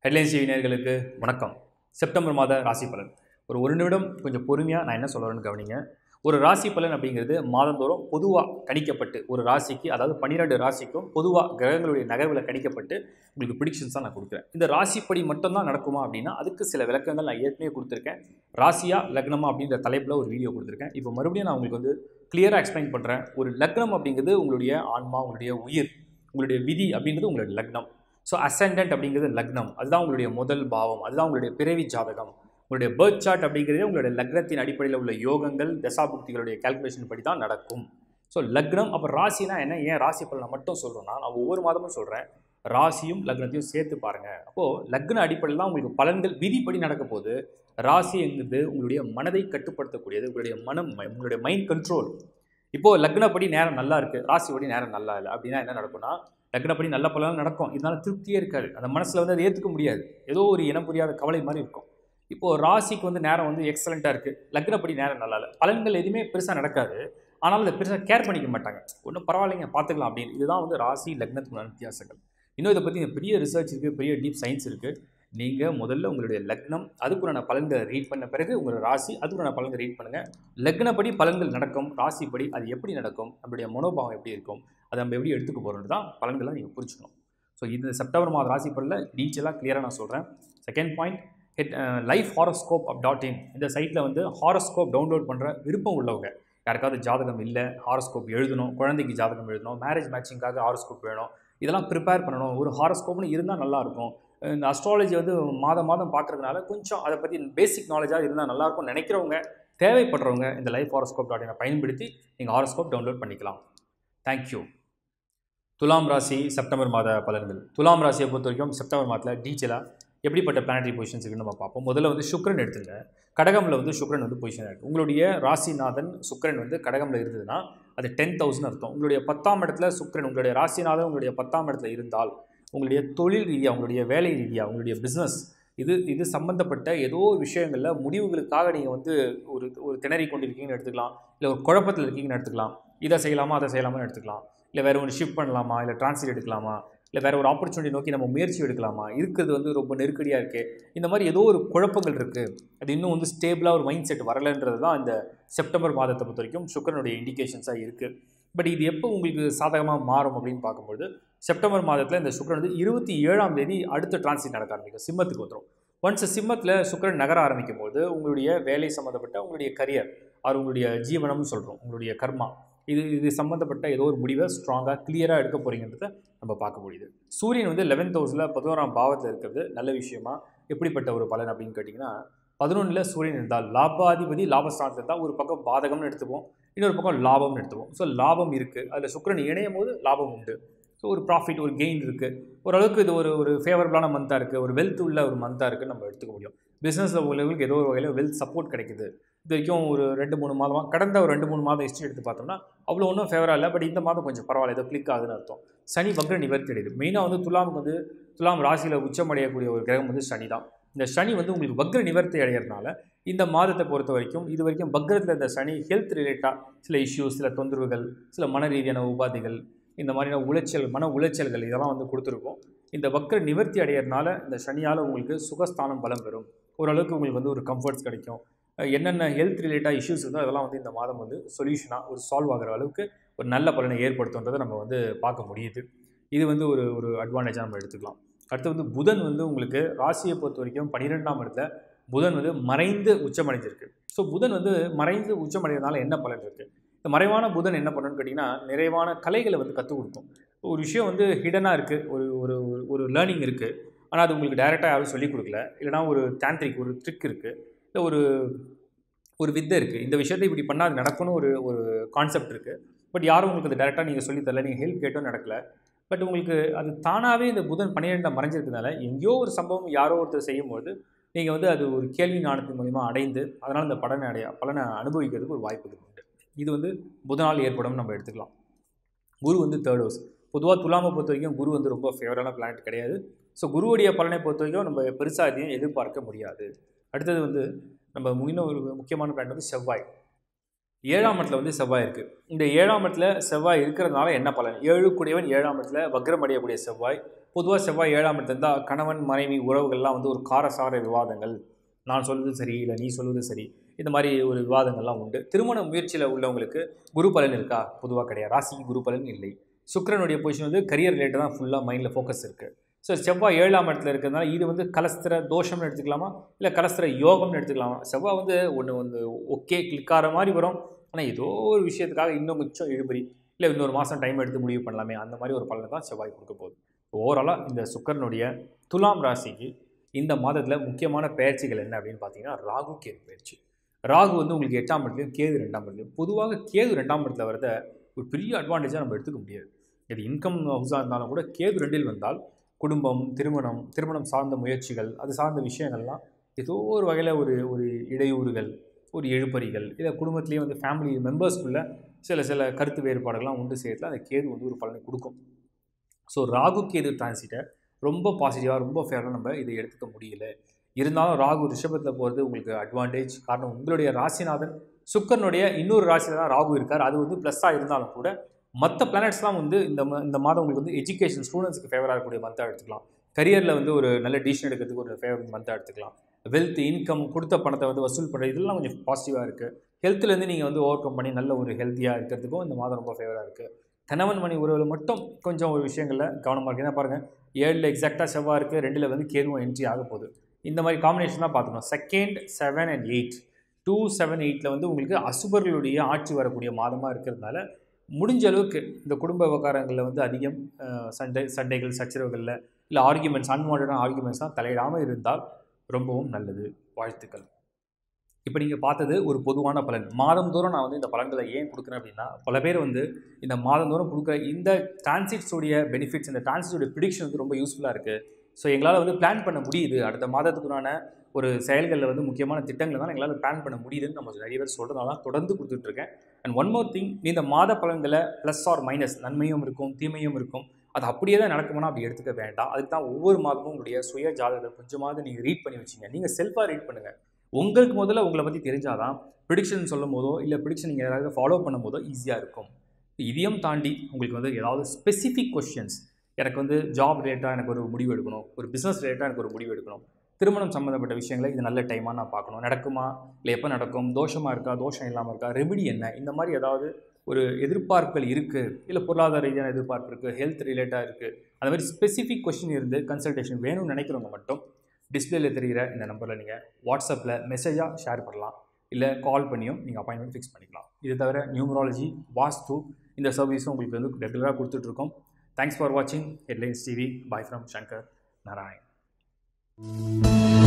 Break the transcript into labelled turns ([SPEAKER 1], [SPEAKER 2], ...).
[SPEAKER 1] Headlines TV நேயர்களுக்கு வணக்கம். September மாத ராசி பலன். ஒரு நிமிடம் கொஞ்சம் பொறுமையாக நான் என்ன சொல்கிறேன்னு கவனிங்க. ஒரு ராசி பலன் அப்படிங்கிறது மாதந்தோறும் பொதுவாக கணிக்கப்பட்டு ஒரு ராசிக்கு, அதாவது 12 ராசிக்கும் பொதுவாக கிரகங்களுடைய நகர்வில் கணிக்கப்பட்டு உங்களுக்கு ப்ரிடிக்ஷன்ஸ் தான் நான் கொடுக்குறேன். இந்த ராசிப்படி மட்டும்தான் நடக்குமா அப்படின்னா அதுக்கு சில விளக்கங்கள் நான் ஏற்கனவே கொடுத்துருக்கேன். ராசியா லக்னமா அப்படின்ற தலைப்பில் ஒரு வீடியோ கொடுத்துருக்கேன். இப்போ மறுபடியும் நான் உங்களுக்கு கிளியராக எக்ஸ்பிளைன் பண்ணுறேன். ஒரு லக்னம் அப்படிங்கிறது உங்களுடைய ஆன்மா, உங்களுடைய உயிர், உங்களுடைய விதி அப்படிங்கிறது உங்களுடைய லக்னம். ஸோ அசெண்டன்ட் அப்படிங்கிறது லக்னம், அதுதான் உங்களுடைய முதல் பாவம், அதுதான் உங்களுடைய பிறவி ஜாதகம். உங்களுடைய பர்த் சார்ட் அப்படிங்கிறதே உங்களுடைய லக்னத்தின் அடிப்படையில் உள்ள யோகங்கள் தசாபுக்திகளுடைய கால்குலேஷன் படி தான் நடக்கும். ஸோ லக்னம் அப்போ ராசினா என்ன, ஏன் ராசி பலனை மட்டும் சொல்கிறோன்னா நான் ஒவ்வொரு மாதமும் சொல்கிறேன், ராசியும் லக்னத்தையும் சேர்த்து பாருங்கள். அப்போது லக்ன அடிப்படையில் தான் உங்களுக்கு பலன்கள் விதிப்படி நடக்க போது. ராசி என்கிறது உங்களுடைய மனதை கட்டுப்படுத்தக்கூடியது, உங்களுடைய மனம், உங்களுடைய மைண்ட் கண்ட்ரோல். இப்போது லக்னப்படி நேரம் நல்லா இருக்குது, ராசிப்படி நேரம் நல்லா இல்லை அப்படின்னா என்ன நடக்கும்னா, லக்னப்படி நல்ல பலன் நடக்கும், இதனால திருப்தியே இருக்காது, அந்த மனசில் அதை ஏற்றுக்க முடியாது, ஏதோ ஒரு இனம் புரியாத கவலை மாதிரி இருக்கும். இப்போது ராசிக்கு நேரம் எக்ஸலண்ட்டாக இருக்குது, லக்னப்படி நேரம் நல்லா இல்லை, பலன்கள் எதுவுமே பெருசாக நடக்காது, ஆனாலும் அதை பெருசாக கேர் பண்ணிக்க மாட்டாங்க, ஒன்றும் பரவாயில்லைங்க பார்த்துக்கலாம் அப்படின்னு. இதுதான் ராசி லக்னத்துக்குள்ள வித்தியாசங்கள். இன்னும் இதை பற்றி பெரிய ரிசர்ச் இருக்குது, பெரிய டீப் சயின்ஸ் இருக்குது. நீங்கள் முதல்ல உங்களுடைய லக்னம் அதுக்குண்டான பலன்களை ரீட் பண்ண பிறகு உங்களோட ராசி அதுக்குண்டான பலன்களை ரீட் பண்ணுங்கள். லக்னப்படி பலன்கள் நடக்கும், ராசிப்படி அது எப்படி நடக்கும், நம்மளுடைய மனோபாவம் எப்படி இருக்கும், அதை நம்ம எப்படி எடுத்துக்க போகிறோன்னு தான் பலன்களை நீங்கள் புரிஞ்சுக்கணும். ஸோ இந்த செப்டம்பர் மாத ராசி பலனில் டீட்டெயிலாக கிளியராக நான் சொல்கிறேன். செகண்ட் பாயிண்ட், லைஃப் ஹாரோஸ்கோப்.in இந்த சைட்டில் ஹாரோஸ்கோப் டவுன்லோட் பண்ணுற விருப்பம் உள்ளவங்க, யாருக்காவது ஜாதகம் இல்லை, ஹாரோஸ்கோப் எழுதணும், குழந்தைக்கு ஜாதகம் எழுதணும், மேரேஜ் மேட்சிங்காக ஹாரோஸ்கோப் வேணும், இதெல்லாம் ப்ரிப்பேர் பண்ணணும், ஒரு ஹாரோஸ்கோப்னு இருந்தால் நல்லாயிருக்கும். இந்த அஸ்ட்ராலஜி மாதம் மாதம் பார்க்குறதுனால கொஞ்சம் அதை பற்றி பேசிக் நாலேஜாக இருந்தால் நல்லாயிருக்கும்னு நினைக்கிறவங்க, தேவைப்படுறவங்க இந்த லைஃப் ஹாரோஸ்கோப்.in பயன்படுத்தி நீங்கள் ஹாரோஸ்கோப் டவுன்லோட் பண்ணிக்கலாம். தேங்க்யூ. துலாம் ராசி செப்டம்பர் மாத பலன்கள். துலாம் ராசியை பொறுத்த வரைக்கும் செப்டம்பர் மாதத்தில் டீச்சலாக எப்படிப்பட்ட பிளானட்டரி பொசிஷன்ஸ் இருக்குன்னு நம்ம பார்ப்போம். முதல்ல சுக்ரன் எடுத்துங்க. கடகமில் சுக்ரன் பொசிஷன் இருக்குது. உங்களுடைய ராசிநாதன் சுக்ரன் கடகமில் இருந்ததுன்னா அது 10,000 அர்த்தம். உங்களுடைய 10ஆம் இடத்துல சுக்ரன், உங்களுடைய ராசிநாதன் உங்களுடைய 10ஆம் இடத்துல இருந்தால் உங்களுடைய தொழில் ரீதியாக, உங்களுடைய வேலை ரீதியாக, உங்களுடைய பிஸ்னஸ் இது சம்மந்தப்பட்ட ஏதோ விஷயங்களில் முடிவுகளுக்காக நீங்கள் ஒரு திணறி கொண்டிருக்கீங்கன்னு எடுத்துக்கலாம், இல்லை ஒரு குழப்பத்தில் இருக்கீங்கன்னு எடுத்துக்கலாம். இதை செய்யலாமா அதை செய்யலாமான்னு எடுத்துக்கலாம், இல்லை வேறு ஒன்று ஷிஃப்ட் பண்ணலாமா, இல்லை ட்ரான்ஸ்ஃபர் எடுக்கலாமா, இல்லை வேறு ஒரு ஆப்பர்ச்சுனிட்டி நோக்கி நம்ம முயற்சி எடுக்கலாமா, இருக்கிறது ரொம்ப நெருக்கடியாக இருக்குது, இந்த மாதிரி ஏதோ ஒரு குழப்பங்கள் இருக்குது, அது இன்னும் ஸ்டேபிளாக ஒரு மைண்ட் செட் வரலைன்றது தான் இந்த செப்டம்பர் மாதத்தை பொறுத்த வரைக்கும் சுக்கிரனுடைய இண்டிகேஷன்ஸாக இருக்குது. பட் இது எப்போ உங்களுக்கு சாதகமாக மாறும் அப்படின்னு பார்க்கும்போது, செப்டம்பர் மாதத்தில் இந்த சுக்கிரன் 27ஆம் தேதி அடுத்த டிரான்சிட் நடக்க ஆரம்பிக்கும், சிம்மத்துக்கு வந்துடும். ஒன்ஸ் சிம்மத்தில் சுக்கிரன் நகர ஆரம்பிக்கும் போது உங்களுடைய வேலை சம்மந்தப்பட்ட உங்களுடைய கரியர், அது உங்களுடைய ஜீவனம்னு சொல்கிறோம், உங்களுடைய கர்மா, இது சம்மந்தப்பட்ட ஏதோ ஒரு முடிவை ஸ்ட்ராங்காக கிளியராக எடுக்க போகிறீங்கன்றதை நம்ம பார்க்க முடியுது. சூரியன் 11th ஹவுஸில் 11ஆம் பாவத்தில் இருக்கிறது நல்ல விஷயமா. எப்படிப்பட்ட ஒரு பலன் அப்படின்னு கேட்டிங்கன்னா, 11ல் சூரியன் இருந்தால் லாபாதிபதி லாபஸ்தானத்தில் இருந்தால் ஒரு பக்கம் பாதகம்னு எடுத்துப்போம், இன்னொரு பக்கம் லாபம்னு எடுத்துப்போம். ஸோ லாபம் இருக்குது, அதில் சுக்கிரன் இணையும் போது லாபம் உண்டு. ஸோ ஒரு ப்ராஃபிட், ஒரு கெயின் இருக்குது, ஓரளவுக்கு இது ஒரு ஃபேவரபுளான மந்தாக இருக்குது, ஒரு வெல்த் உள்ள ஒரு மந்தாக இருக்குதுன்னு நம்ம எடுத்துக்க முடியும். பிஸ்னஸில் உள்ளவங்களுக்கு ஏதோ ஒரு வகையில் வெல்த் சப்போர்ட் கிடைக்குது. இது வரைக்கும் ஒரு 2-3 மாதமாக, கடந்த ஒரு 2-3 மாதம் ஹிஸ்ட்ரி எடுத்து பார்த்தோம்னா அவ்வளோ ஒன்றும் ஃபேவராக இல்லை. பட் இந்த மாதம் கொஞ்சம் பரவாயில்ல, ஏதோ கிளிக் ஆகுதுன்னு அர்த்தம். சனி வக்ர நிவர்த்தி அடையுது. மெயினாக துலாம் ராசியில் உச்சமடையக்கூடிய ஒரு கிரகம் சனி தான். இந்த சனி உங்களுக்கு வக்ர நிவர்த்தி அடைகிறதுனால இந்த மாதத்தை பொறுத்த வரைக்கும், இது வரைக்கும் வக்ரத்தில் இந்த சனி ஹெல்த் ரிலேட்டாக சில இஷ்யூஸ், சில தொந்தரவுகள், சில மன ரீதியான உபாதைகள், இந்த மாதிரியான மன உளைச்சல்கள் இதெல்லாம் கொடுத்துருக்கோம். இந்த வக்ர நிவர்த்தி அடைகிறதுனால இந்த சனியால் உங்களுக்கு சுகஸ்தானம் பலம் பெறும், ஓரளவுக்கு உங்களுக்கு ஒரு கம்ஃபர்ட்ஸ் கிடைக்கும். என்னென்ன ஹெல்த் ரிலேட்டாக இஷ்யூஸ் இருந்தோ அதெல்லாம் இந்த மாதம் சொல்யூஷனாக ஒரு சால்வ் ஆகிற அளவுக்கு ஒரு நல்ல பலனை ஏற்படுத்துன்றதை நம்ம பார்க்க முடியுது. இது ஒரு அட்வான்டேஜாக நம்ம எடுத்துக்கலாம். அடுத்து புதன் உங்களுக்கு ராசியை பொறுத்த வரைக்கும் 12ஆம் இடத்துல புதன் மறைந்து உச்சமடைஞ்சிருக்கு. ஸோ புதன் மறைந்து உச்சமடைகிறதுனால என்ன பலன் இருக்குது? இந்த மறைவான புதன் என்ன பண்ணணும்னு கேட்டிங்கன்னா, நிறைவான கலைகளை கற்றுக் கொடுக்கும். ஒரு விஷயம் ஹிடனாக இருக்குது, ஒரு லேர்னிங் இருக்குது, ஆனால் அது உங்களுக்கு டைரெக்டாக யாரும் சொல்லிக் கொடுக்கல, இல்லைனா ஒரு தாந்திரிக் ஒரு ட்ரிக் இருக்குது, இல்லை ஒரு வித்தை இருக்குது, இந்த விஷயத்தை இப்படி பண்ணால் அது நடக்கணும், ஒரு கான்செப்ட் இருக்குது. பட் யாரும் உங்களுக்கு அது டேரெக்டாக நீங்கள் சொல்லித்தரல, நீங்கள் ஹெல்ப் கேட்டும் நடக்கலை. பட் உங்களுக்கு அது தானாகவே இந்த புதன் 12 மறைஞ்சிருக்கிறதுனால எங்கேயோ ஒரு சம்பவம் யாரோ ஒருத்தர் செய்யும்போது நீங்கள் அது ஒரு கேள்வி ஞானத்தின் மூலிமா அடைந்து அதனால் இந்த பலனை அனுபவிக்கிறதுக்கு ஒரு வாய்ப்பு உண்டு. இது புதனால் ஏற்படும் நம்ம எடுத்துக்கலாம். Guru 3rd house. பொதுவாக துலாமை பொறுத்த வரைக்கும் குரு ரொம்ப ஃபேவரான பிளானட் கிடையாது. ஸோ குருவுடைய பலனை பொறுத்த வரைக்கும் நம்ம பெருசாக எதையும் எதிர்பார்க்க முடியாது. அடுத்தது நம்ம இன்னும் ஒரு முக்கியமான பிளானட் செவ்வாய். 7ஆம் இடத்துல செவ்வாய் இருக்குது. இந்த 7ஆம் இடத்துல செவ்வாய் இருக்கிறதுனால என்ன பலன்? 7 கூடியவன் 7ஆம் இடத்துல வக்ரம் அடையக்கூடிய செவ்வாய் பொதுவாக செவ்வாய் 7ஆம் இடத்துல இருந்தால் கணவன் மனைவி உறவுகள்லாம் வந்து ஒரு காரசார விவாதங்கள், நான் சொல்வது சரி இல்லை நீ சொல்வது சரி, இந்த மாதிரி ஒரு விவாதங்கள்லாம் உண்டு. திருமண முயற்சியில் உள்ளவங்களுக்கு குரு பலன் இருக்கா? பொதுவாக கிடையாது. ராசிக்கு குரு பலன் இல்லை. சுக்கிரனுடைய பொசிஷன் வந்து கரியர் ரிலேட்டட் தான் ஃபுல்லாக மைண்டில் ஃபோக்கஸ் இருக்குது. ஸோ செவ்வாய் 7ஆம் இடத்துல இருக்கிறதுனால இது வந்து கலஸ்திர தோஷம்னு எடுத்துக்கலாமா, இல்லை கலஸ்திர யோகம்னு எடுத்துக்கலாமா? செவ்வாய் வந்து ஒன்று வந்து ஓகே கிளிக் ஆகிற மாதிரி வரும், ஆனால் ஏதோ ஒரு விஷயத்துக்காக இன்னும் கொஞ்சம் இழுபறி, இல்லை இன்னொரு மாதம் டைம் எடுத்து முடிவு பண்ணலாமே, அந்த மாதிரி ஒரு பலனை தான் செவ்வாய் கொடுக்க போகுது. ஓவராலாக இந்த சுக்கிரனுடைய துலாம் ராசிக்கு இந்த மாதத்தில் முக்கியமான பயிற்சிகள் என்ன அப்படின்னு பார்த்தீங்கன்னா, ராகு கேது பயிற்சி. ராகு வந்து உங்களுக்கு 8ஆம் இடத்துலையும் கேது 2ஆம் இடத்துலையும். பொதுவாக கேது 2ஆம் இடத்துல வரத ஒரு பெரிய அட்வான்டேஜாக நம்ம எடுத்துக்க முடியாது. இது இன்கம் ஹவுஸாக இருந்தாலும் கூட கேது 2இல் வந்தால் குடும்பம், திருமணம் சார்ந்த முயற்சிகள், அது சார்ந்த விஷயங்கள்லாம் ஏதோ ஒரு வகையில் ஒரு ஒரு இடையூறுகள், ஒரு எழுப்பறிகள், இல்லை குடும்பத்திலேயே வந்து ஃபேமிலி மெம்பர்ஸ்குள்ளே சில கருத்து வேறுபாடுகள்லாம் உண்டு செய்யறதுல அந்த கேது வந்து ஒரு பலனை கொடுக்கும். ஸோ ராகு கேது டிரான்சிட்டை ரொம்ப பாசிட்டிவாக ரொம்ப ஃபேவராக நம்ம இதை எடுத்துக்க முடியல. இருந்தாலும் ராகு ரிஷபத்தில் போகிறது உங்களுக்கு அட்வான்டேஜ். காரணம் உங்களுடைய ராசிநாதன் சுக்கரனுடைய இன்னொரு ராசியில் தான் ராகு இருக்கார். அது வந்து ப்ளஸ்ஸாக இருந்தாலும் கூட மற்ற பிளானட்ஸ்லாம் வந்து இந்த மாதம் உங்களுக்கு வந்து எஜுகேஷன் ஸ்டூடெண்ட்ஸுக்கு ஃபேவராக இருக்கக்கூடிய மந்தாக எடுத்துக்கலாம். கரியரில் வந்து ஒரு நல்ல டிசிஷன் எடுக்கிறதுக்கு ஒரு ஃபேவரட் மந்தாக எடுத்துக்கலாம். வெல்த், இன்கம், கொடுத்த பணத்தை வந்து வசூல் பண்ணுறது, இதெல்லாம் கொஞ்சம் பாசிட்டிவாக இருக்குது. ஹெல்த்துலேருந்து நீங்கள் வந்து ஓவர் கம் பண்ணி நல்ல ஒரு ஹெல்த்தியாக இருக்கிறதுக்கும் இந்த மாதம் ரொம்ப ஃபேவராக இருக்குது. கணவன் மணி உறவில் மட்டும் கொஞ்சம் ஒரு விஷயங்களில் கவனமாக இருக்குது. ஏன்னா பாருங்கள், 7ல் எக்ஸாக்டாக செவ்வாய் இருக்குது, 2ல் வந்து கேதுவும் என்ட்ரி ஆக போகுது. இந்த மாதிரி காம்பினேஷன் தான் பார்த்துக்கணும். 2, 7 and 8, 2, 7, 8ல் வந்து உங்களுக்கு அசுபர்களுடைய ஆட்சி வரக்கூடிய மாதமாக இருக்கிறதுனால முடிஞ்ச அளவுக்கு இந்த குடும்ப விவகாரங்களில் வந்து அதிகம் சண்டைகள், சச்சரவுகளில் இல்லை ஆர்கியூமெண்ட்ஸ், அன்வான்டான ஆர்கியூமெண்ட்ஸ்லாம் தலையிடாமல் இருந்தால் ரொம்பவும் நல்லது. வாழ்த்துக்கள். இப்போ நீங்கள் பார்த்தது ஒரு பொதுவான பலன். மாதந்தோறும் நான் வந்து இந்த பலன்களை ஏன் கொடுக்குறேன் அப்படின்னா, பல பேர் வந்து இந்த மாதந்தோறும் கொடுக்குற இந்த டிரான்சிட்ஸுடைய பெனிஃபிட்ஸ், இந்த டிரான்சிட்ஸுடைய ப்ரிடிக்ஷன் வந்து ரொம்ப யூஸ்ஃபுல்லாக இருக்குது. ஸோ எங்களால் வந்து பிளான் பண்ண முடியுது. அடுத்த மாதத்துக்குண்டான ஒரு செயல்களில் வந்து முக்கியமான திட்டங்களை தான் எங்களால் பிளான் பண்ண முடியுதுன்னு நம்ம நிறைய பேர் சொல்கிறதுனால தான் தொடர்ந்து கொடுத்துட்ருக்கேன். அண்ட் ஒன் மோர் திங், இந்த மாத பலன்களை ப்ளஸ் ஆர் மைனஸ், நன்மையும் இருக்கும் தீமையும் இருக்கும், அது அப்படியே தான் நடக்குமானா அப்படி எடுத்துக்க வேண்டாம். அதுக்கு தான் ஒவ்வொரு மாதமும் உங்களுடைய சுய ஜாதகத்தை கொஞ்சமாவது நீங்கள் ரீட் பண்ணி வச்சிங்க. நீங்கள் செல்ஃபாக ரீட் பண்ணுங்கள். உங்களுக்கு முதல்ல உங்களை பற்றி தெரிஞ்சாதான் ப்ரிடிக்ஷன் சொல்லும் போதோ இல்லை ப்ரிடிக்ஷன் நீங்கள் ஏதாவது ஃபாலோ பண்ணும் போதோ ஈஸியாக இருக்கும். இதையும் தாண்டி உங்களுக்கு வந்து ஏதாவது ஸ்பெசிஃபிக் கொஸ்டின்ஸ், எனக்கு வந்து ஜாப் ரிலேட்டாக எனக்கு ஒரு முடிவு எடுக்கணும், ஒரு பிஸ்னஸ் ரிலேட்டாக எனக்கு ஒரு முடிவு எடுக்கணும், திருமணம் சம்மந்தப்பட்ட விஷயங்களை இது நல்ல டைமாக நான் பார்க்கணும், நடக்குமா இல்லை எப்போ நடக்கும், தோஷமாக இருக்கா, தோஷம் இல்லாமல் இருக்கா, ரெமிடி என்ன, இந்த மாதிரி ஏதாவது ஒரு எதிர்பார்ப்புகள் இருக்குது, இல்லை பொருளாதார ரீதியான எதிர்பார்ப்பு இருக்குது, ஹெல்த் ரிலேட்டாக இருக்குது, அந்த மாதிரி ஸ்பெசிஃபிக் கொஸ்டின் இருந்து கன்சல்டேஷன் வேணும்னு நினைக்கிறவங்க மட்டும் டிஸ்பிளேல தெரிகிற இந்த நம்பரில் நீங்கள் வாட்ஸ்அப்பில் மெசேஜாக ஷேர் பண்ணலாம், இல்லை கால் பண்ணியும் நீங்கள் அப்பாயின்மெண்ட் ஃபிக்ஸ் பண்ணிக்கலாம். இது தவிர நியூமராலஜி, வாஸ்து இந்த சர்வீஸும் உங்களுக்கு வந்து ரெகுலராக கொடுத்துட்ருக்கோம். தேங்க்ஸ் ஃபார் வாட்சிங் headlines TV. Bye from Shankar Narayan.